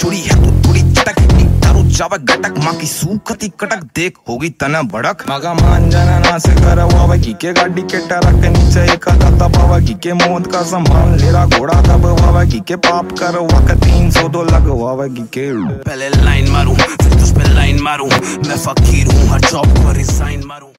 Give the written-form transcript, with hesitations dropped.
चोरी है तू थोड़ी चटक, दारू जावा गटक, माँ की सूखती कटक, देख होगी तना भड़क। मगा मान जाना ना से करवावा के गाड़ी के टरक, नीचे एक दाता बावा के मौत का संभाल लेरा घोड़ा दबवावा के पाप करवा का 302 लगवावा के। पहले लाइन मारूं फिर तुझ पे लाइन मारूं, मैं फकीर हूँ हर जॉब पर रिजाइन मारूं।